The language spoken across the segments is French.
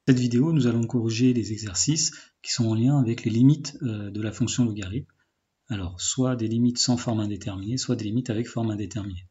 Dans cette vidéo, nous allons corriger les exercices qui sont en lien avec les limites de la fonction logarithme. Alors, soit des limites sans forme indéterminée, soit des limites avec forme indéterminée.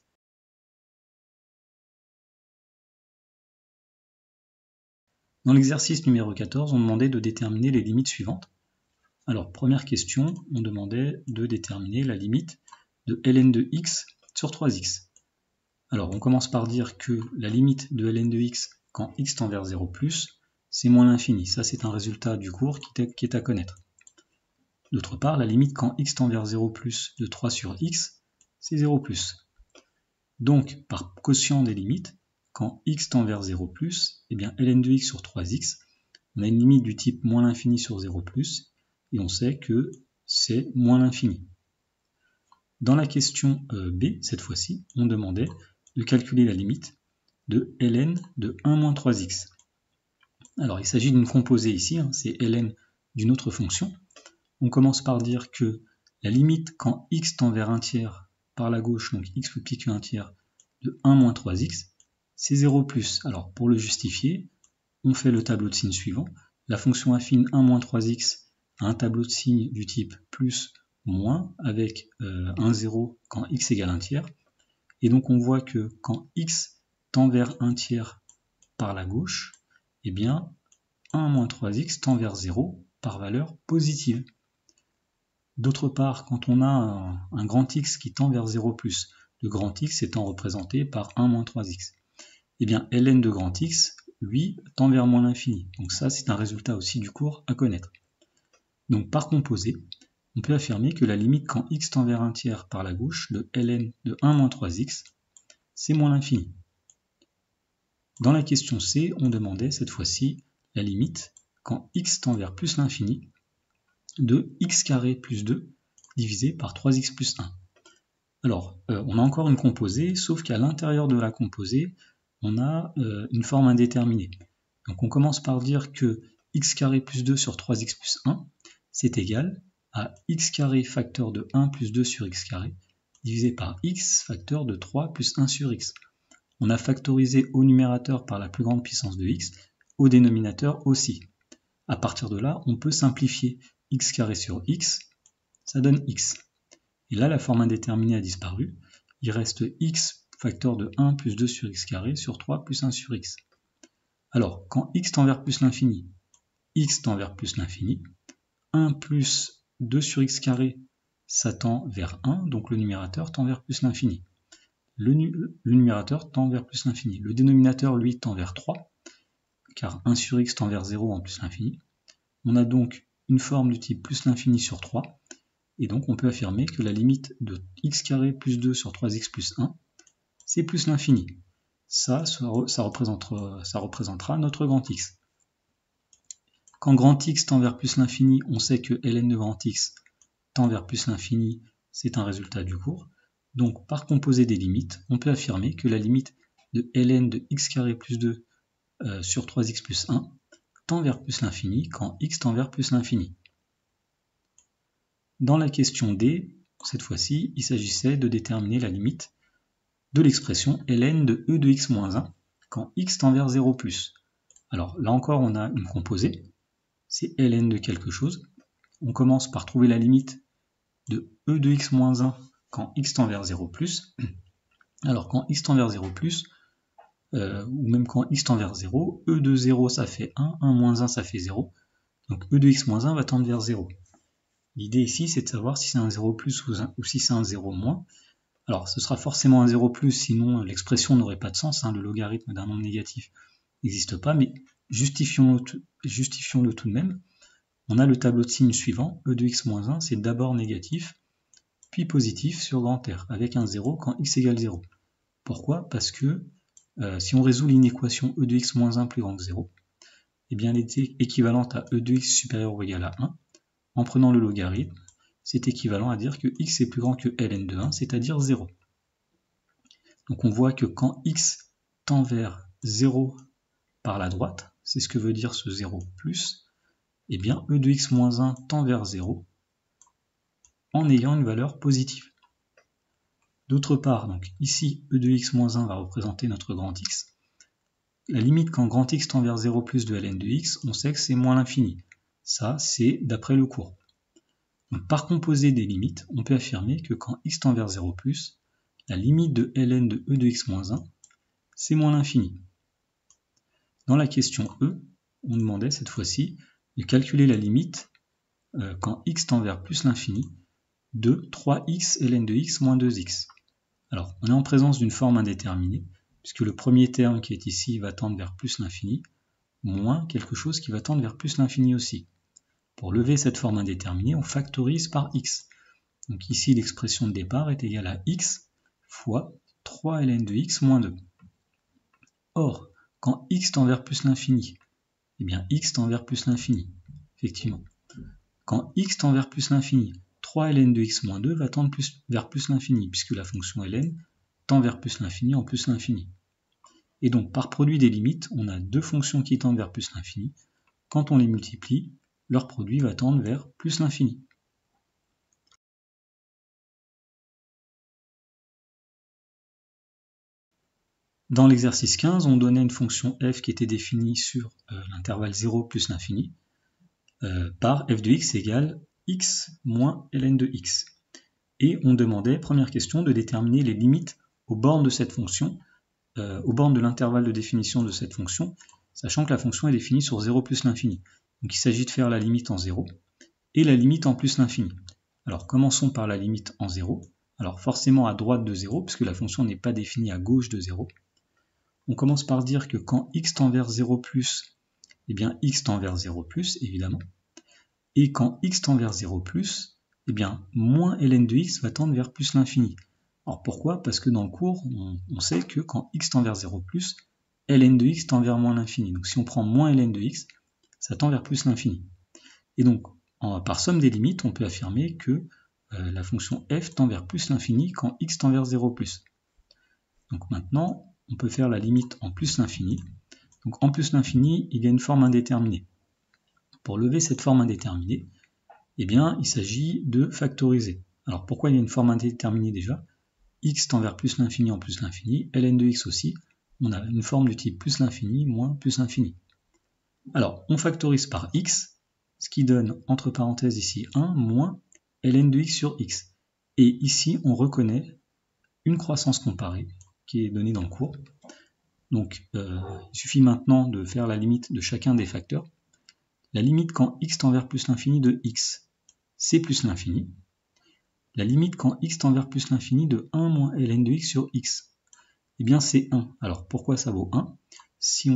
Dans l'exercice numéro 14, on demandait de déterminer les limites suivantes. Alors, première question, on demandait de déterminer la limite de ln de x sur 3x. Alors, on commence par dire que la limite de ln de x quand x tend vers 0+, c'est moins l'infini. Ça, c'est un résultat du cours qui est à connaître. D'autre part, la limite quand x tend vers 0+, de 3 sur x, c'est 0+. Donc, par quotient des limites, quand x tend vers 0+, eh bien ln de x sur 3x, on a une limite du type moins l'infini sur 0+, et on sait que c'est moins l'infini. Dans la question B, cette fois-ci, on demandait de calculer la limite de ln de 1 moins 3x. Alors, il s'agit d'une composée ici, c'est ln d'une autre fonction. On commence par dire que la limite quand x tend vers 1 tiers par la gauche, donc x plus petit que 1 tiers, de 1 moins 3x, c'est 0+. Alors, pour le justifier, on fait le tableau de signes suivant. La fonction affine 1 moins 3x a un tableau de signes du type plus, moins, avec un 0 quand x égale 1 tiers. Et donc, on voit que quand x tend vers 1 tiers par la gauche, eh bien, 1 moins 3x tend vers 0 par valeur positive. D'autre part, quand on a un grand X qui tend vers 0+, le grand X étant représenté par 1 moins 3x, eh bien ln de grand X, lui, tend vers moins l'infini. Donc ça, c'est un résultat aussi du cours à connaître. Donc par composé, on peut affirmer que la limite quand x tend vers 1 tiers par la gauche de ln de 1 moins 3x, c'est moins l'infini. Dans la question C, on demandait cette fois-ci la limite quand x tend vers plus l'infini de x carré plus 2 divisé par 3x plus 1. Alors, on a encore une composée, sauf qu'à l'intérieur de la composée, on a une forme indéterminée. Donc on commence par dire que x carré plus 2 sur 3x plus 1, c'est égal à x carré facteur de 1 plus 2 sur x carré, divisé par x facteur de 3 plus 1 sur x. On a factorisé au numérateur par la plus grande puissance de x, au dénominateur aussi. À partir de là, on peut simplifier x carré sur x, ça donne x. Et là, la forme indéterminée a disparu. Il reste x facteur de 1 plus 2 sur x carré sur 3 plus 1 sur x. Alors, quand x tend vers plus l'infini, x tend vers plus l'infini. 1 plus 2 sur x carré, ça tend vers 1, donc le numérateur tend vers plus l'infini. Le numérateur tend vers plus l'infini. Le dénominateur, lui, tend vers 3, car 1 sur x tend vers 0 en plus l'infini. On a donc une forme du type plus l'infini sur 3, et donc on peut affirmer que la limite de x carré plus 2 sur 3x plus 1, c'est plus l'infini. Ça représentera notre grand X. Quand grand X tend vers plus l'infini, on sait que ln de grand X tend vers plus l'infini, c'est un résultat du cours. Donc par composé des limites, on peut affirmer que la limite de ln de x carré plus 2 sur 3x plus 1 tend vers plus l'infini quand x tend vers plus l'infini. Dans la question D, cette fois-ci, il s'agissait de déterminer la limite de l'expression ln de e de x moins 1 quand x tend vers 0+. Alors là encore, on a une composée, c'est ln de quelque chose. On commence par trouver la limite de e de x moins 1 quand x tend vers 0+. Alors quand x tend vers 0+, ou même quand x tend vers 0, e de 0 ça fait 1, 1 moins 1 ça fait 0, donc e de x moins 1 va tendre vers 0. L'idée ici c'est de savoir si c'est un 0 plus ou si c'est un 0 moins. Alors ce sera forcément un 0 plus, sinon l'expression n'aurait pas de sens, le logarithme d'un nombre négatif n'existe pas, mais justifions-le tout de même. On a le tableau de signes suivant, e de x moins 1 c'est d'abord négatif, puis positif sur grand R, avec un 0 quand x égale 0. Pourquoi? Parce que si on résout l'inéquation e de x moins 1 plus grand que 0, eh bien elle est équivalente à e de x supérieur ou égal à 1. En prenant le logarithme, c'est équivalent à dire que x est plus grand que ln de 1, c'est-à-dire 0. Donc on voit que quand x tend vers 0 par la droite, c'est ce que veut dire ce 0 plus, eh bien e de x moins 1 tend vers 0 en ayant une valeur positive. D'autre part, donc ici, e de x moins 1 va représenter notre grand X. la limite quand grand X tend vers 0 plus de ln de x, on sait que c'est moins l'infini. Ça, c'est d'après le cours. Donc, par composé des limites, on peut affirmer que quand x tend vers 0 plus, la limite de ln de e de x moins 1, c'est moins l'infini. Dans la question E, on demandait cette fois-ci de calculer la limite quand x tend vers plus l'infini de 3x ln de x moins 2x. Alors, on est en présence d'une forme indéterminée, puisque le premier terme qui est ici va tendre vers plus l'infini, moins quelque chose qui va tendre vers plus l'infini aussi. Pour lever cette forme indéterminée, on factorise par x. Donc ici, l'expression de départ est égale à x fois 3 ln de x moins 2. Or, quand x tend vers plus l'infini, eh bien x tend vers plus l'infini, effectivement. Quand x tend vers plus l'infini, 3 ln de x moins 2 va tendre vers plus l'infini, puisque la fonction ln tend vers plus l'infini en plus l'infini. Et donc, par produit des limites, on a deux fonctions qui tendent vers plus l'infini. Quand on les multiplie, leur produit va tendre vers plus l'infini. Dans l'exercice 15, on donnait une fonction f qui était définie sur l'intervalle 0 plus l'infini par f de x égale x moins ln de x. Et on demandait, première question, de déterminer les limites aux bornes de cette fonction, aux bornes de l'intervalle de définition de cette fonction, sachant que la fonction est définie sur 0 plus l'infini. Donc il s'agit de faire la limite en 0 et la limite en plus l'infini. Alors commençons par la limite en 0. Alors forcément à droite de 0, puisque la fonction n'est pas définie à gauche de 0. On commence par dire que quand x tend vers 0 plus, eh bien x tend vers 0 plus, évidemment. Et quand x tend vers 0 plus, eh bien moins ln de x va tendre vers plus l'infini. Alors pourquoi? Parce que dans le cours, on sait que quand x tend vers 0 plus, ln de x tend vers moins l'infini. Donc si on prend moins ln de x, ça tend vers plus l'infini. Et donc, par somme des limites, on peut affirmer que la fonction f tend vers plus l'infini quand x tend vers 0 plus. Donc maintenant, on peut faire la limite en plus l'infini. Donc en plus l'infini, il y a une forme indéterminée. Pour lever cette forme indéterminée, eh bien, il s'agit de factoriser. Alors pourquoi il y a une forme indéterminée déjà? X tend vers plus l'infini en plus l'infini, ln de x aussi. On a une forme du type plus l'infini moins plus l'infini. Alors, on factorise par x, ce qui donne, entre parenthèses ici, 1 moins ln de x sur x. Et ici, on reconnaît une croissance comparée, qui est donnée dans le cours. Donc, il suffit maintenant de faire la limite de chacun des facteurs. La limite quand x tend vers plus l'infini de x, c'est plus l'infini. La limite quand x tend vers plus l'infini de 1 moins ln de x sur x, eh bien c'est 1. Alors, pourquoi ça vaut 1? Si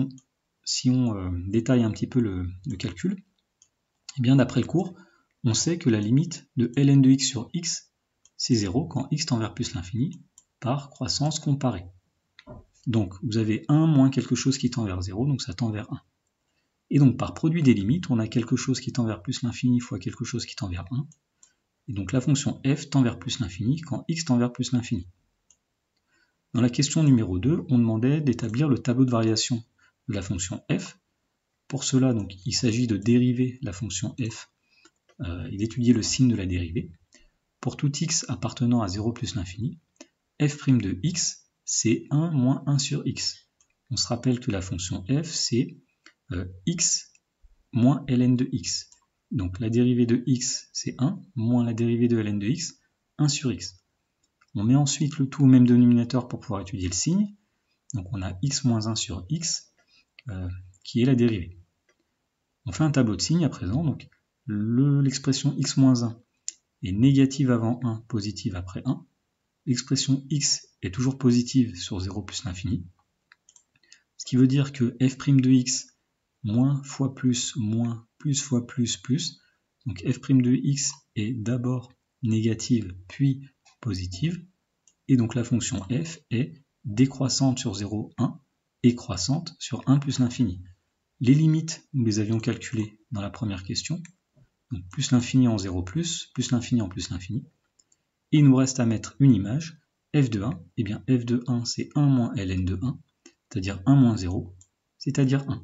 on détaille un petit peu le calcul, eh bien d'après le cours, on sait que la limite de ln de x sur x, c'est 0 quand x tend vers plus l'infini par croissance comparée. Donc vous avez 1 moins quelque chose qui tend vers 0, donc ça tend vers 1. Et donc par produit des limites, on a quelque chose qui tend vers plus l'infini fois quelque chose qui tend vers 1. Et donc la fonction f tend vers plus l'infini quand x tend vers plus l'infini. Dans la question numéro 2, on demandait d'établir le tableau de variation de la fonction f. Pour cela, donc, il s'agit de dériver la fonction f et d'étudier le signe de la dérivée. Pour tout x appartenant à 0 plus l'infini, f' de x, c'est 1 moins 1 sur x. On se rappelle que la fonction f, c'est x moins ln de x. Donc la dérivée de x, c'est 1, moins la dérivée de ln de x, 1 sur x. On met ensuite le tout au même dénominateur pour pouvoir étudier le signe. Donc on a x moins 1 sur x, qui est la dérivée. On fait un tableau de signes à présent. Donc l'expression x moins 1 est négative avant 1, positive après 1. L'expression x est toujours positive sur 0 plus l'infini. Ce qui veut dire que f' de x moins fois plus moins plus fois plus plus. Donc f' de x est d'abord négative puis positive. Et donc la fonction f est décroissante sur 0, 1 et croissante sur 1 plus l'infini. Les limites, nous les avions calculées dans la première question. Donc plus l'infini en 0 plus l'infini en plus l'infini. Et il nous reste à mettre une image, f de 1. Et bien f de 1 c'est 1 moins ln de 1, c'est-à-dire 1 moins 0, c'est-à-dire 1.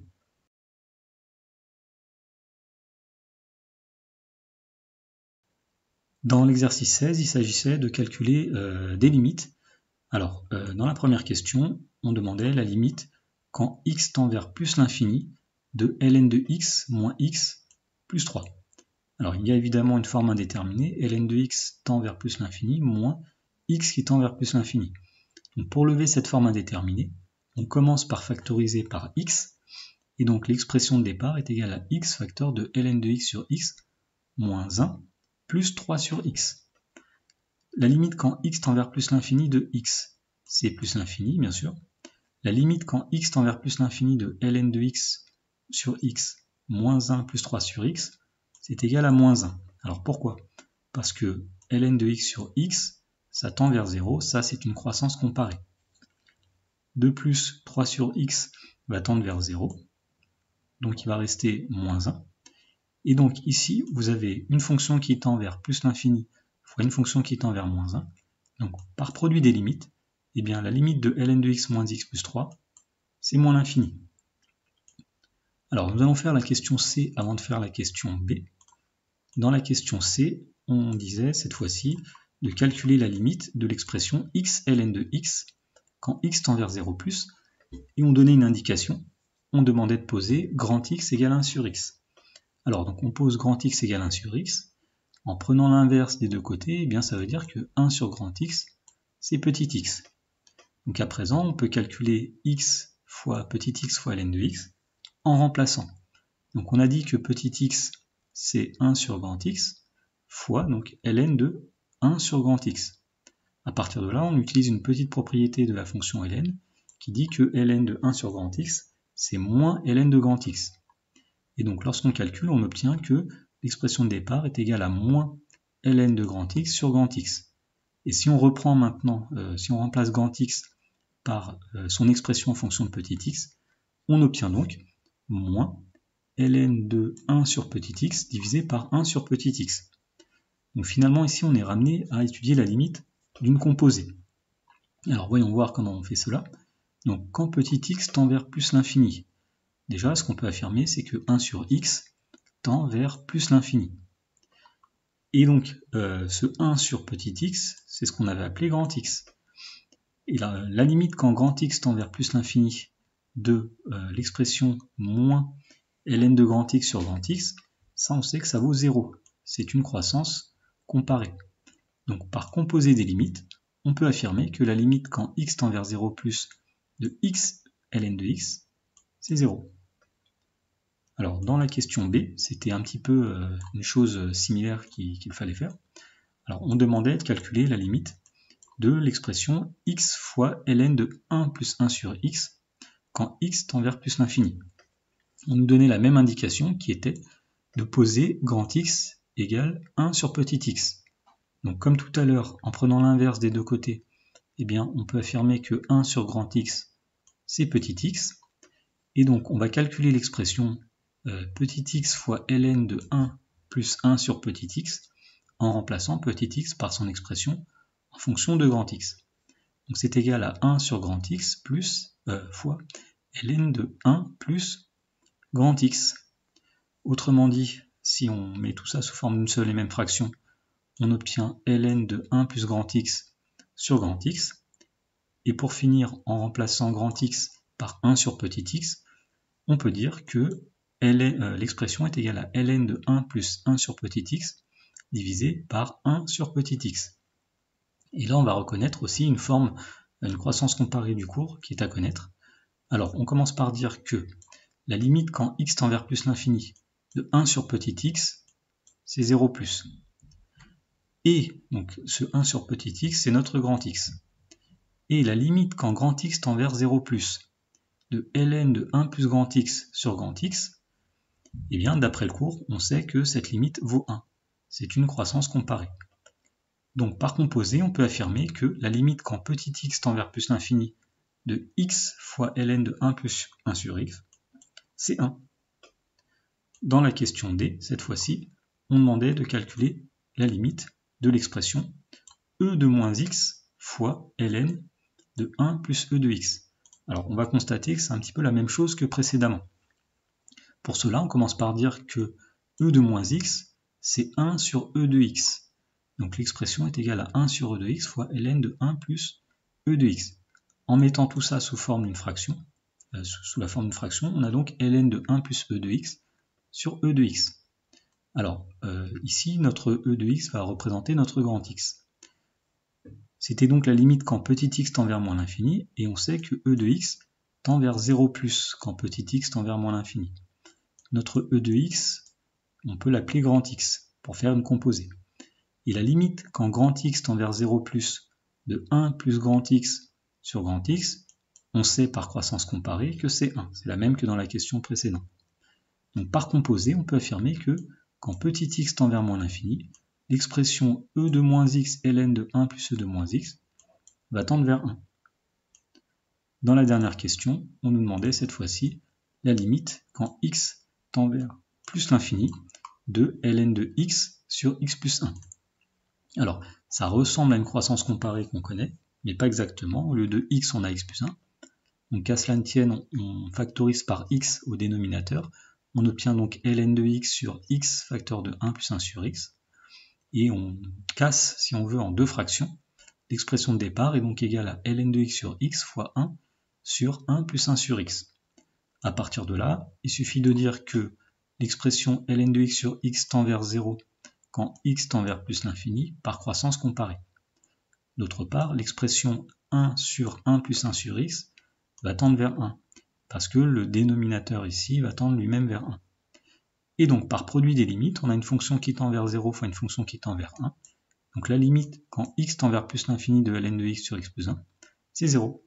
Dans l'exercice 16, il s'agissait de calculer des limites. Alors, dans la première question, on demandait la limite quand x tend vers plus l'infini de ln de x moins x plus 3. Alors il y a évidemment une forme indéterminée, ln de x tend vers plus l'infini moins x qui tend vers plus l'infini. Donc pour lever cette forme indéterminée, on commence par factoriser par x, et donc l'expression de départ est égale à x facteur de ln de x sur x moins 1 plus 3 sur x. La limite quand x tend vers plus l'infini de x, c'est plus l'infini bien sûr. La limite quand x tend vers plus l'infini de ln de x sur x moins 1 plus 3 sur x, c'est égal à moins 1. Alors pourquoi? Parce que ln de x sur x, ça tend vers 0, ça c'est une croissance comparée. 2 plus 3 sur x va tendre vers 0, donc il va rester moins 1. Et donc ici, vous avez une fonction qui tend vers plus l'infini fois une fonction qui tend vers moins 1. Donc par produit des limites, eh bien, la limite de ln de x moins x plus 3, c'est moins l'infini. Alors nous allons faire la question C avant de faire la question B. Dans la question C, on disait cette fois-ci de calculer la limite de l'expression x ln de x quand x tend vers 0+, et on donnait une indication, on demandait de poser grand x égale 1 sur x. Alors donc on pose grand x égale 1 sur x, en prenant l'inverse des deux côtés, eh bien ça veut dire que 1 sur grand x, c'est petit x. Donc à présent, on peut calculer x fois petit x fois ln de x en remplaçant. Donc on a dit que petit x, c'est 1 sur grand x, fois donc ln de 1 sur grand x. À partir de là, on utilise une petite propriété de la fonction ln qui dit que ln de 1 sur grand x, c'est moins ln de grand x. Et donc lorsqu'on calcule, on obtient que l'expression de départ est égale à moins ln de grand x sur grand x. Et si on reprend maintenant, si on remplace grand x par son expression en fonction de petit x, on obtient donc moins ln de 1 sur petit x divisé par 1 sur petit x. Donc finalement ici on est ramené à étudier la limite d'une composée. Alors voyons voir comment on fait cela. Donc quand petit x tend vers plus l'infini, déjà ce qu'on peut affirmer c'est que 1 sur x tend vers plus l'infini. Et donc ce 1 sur petit x, c'est ce qu'on avait appelé grand x. Et la limite quand grand x tend vers plus l'infini de l'expression moins ln de grand x sur grand x, ça on sait que ça vaut 0. C'est une croissance comparée. Donc par composé des limites, on peut affirmer que la limite quand x tend vers 0 plus de x ln de x, c'est 0. Alors dans la question B, c'était un petit peu une chose similaire qu'il fallait faire. Alors on demandait de calculer la limite de l'expression x fois ln de 1 plus 1 sur x quand x tend vers plus l'infini. On nous donnait la même indication qui était de poser grand x égale 1 sur petit x. Donc comme tout à l'heure, en prenant l'inverse des deux côtés, eh bien, on peut affirmer que 1 sur grand x, c'est petit x. Et donc on va calculer l'expression petit x fois ln de 1 plus 1 sur petit x en remplaçant petit x par son expression en fonction de grand x. Donc c'est égal à 1 sur grand x plus fois ln de 1 plus grand x. Autrement dit, si on met tout ça sous forme d'une seule et même fraction, on obtient ln de 1 plus grand x sur grand x. Et pour finir, en remplaçant grand x par 1 sur petit x, on peut dire que l'expression est égale à ln de 1 plus 1 sur petit x divisé par 1 sur petit x. Et là, on va reconnaître aussi une croissance comparée du cours qui est à connaître. Alors, on commence par dire que la limite quand x tend vers plus l'infini de 1 sur petit x, c'est 0 plus. Et donc ce 1 sur petit x, c'est notre grand x. Et la limite quand grand x tend vers 0 plus de ln de 1 plus grand x sur grand x, eh bien d'après le cours, on sait que cette limite vaut 1. C'est une croissance comparée. Donc par composé, on peut affirmer que la limite quand petit x tend vers plus l'infini de x fois ln de 1 plus 1 sur x, c'est 1. Dans la question D, cette fois-ci, on demandait de calculer la limite de l'expression e de moins x fois ln de 1 plus e de x. Alors on va constater que c'est un petit peu la même chose que précédemment. Pour cela, on commence par dire que e de moins x, c'est 1 sur e de x. Donc l'expression est égale à 1 sur e de x fois ln de 1 plus e de x. En mettant tout ça sous forme d'une fraction, sous la forme d'une fraction, on a donc ln de 1 plus e de x sur e de x. Alors, ici, notre e de x va représenter notre grand X. C'était donc la limite quand petit x tend vers moins l'infini, et on sait que e de x tend vers 0 plus quand petit x tend vers moins l'infini. Notre e de x, on peut l'appeler grand X, pour faire une composée. Et la limite quand grand X tend vers 0 plus de 1 plus grand X sur grand X, on sait par croissance comparée que c'est 1. C'est la même que dans la question précédente. Donc par composée, on peut affirmer que quand petit x tend vers moins l'infini, l'expression e de moins x ln de 1 plus e de moins x va tendre vers 1. Dans la dernière question, on nous demandait cette fois-ci la limite quand x tend vers plus l'infini de ln de x sur x plus 1. Alors, ça ressemble à une croissance comparée qu'on connaît, mais pas exactement. Au lieu de x, on a x plus 1. Donc qu'à cela ne tienne, on factorise par x au dénominateur. On obtient donc ln de x sur x facteur de 1 plus 1 sur x. Et on casse, si on veut, en deux fractions. L'expression de départ est donc égale à ln de x sur x fois 1 sur 1 plus 1 sur x. À partir de là, il suffit de dire que l'expression ln de x sur x tend vers 0 quand x tend vers plus l'infini par croissance comparée. D'autre part, l'expression 1 sur 1 plus 1 sur x va tendre vers 1, parce que le dénominateur ici va tendre lui-même vers 1. Et donc par produit des limites, on a une fonction qui tend vers 0 fois une fonction qui tend vers 1. Donc la limite quand x tend vers plus l'infini de ln de x sur x plus 1, c'est 0.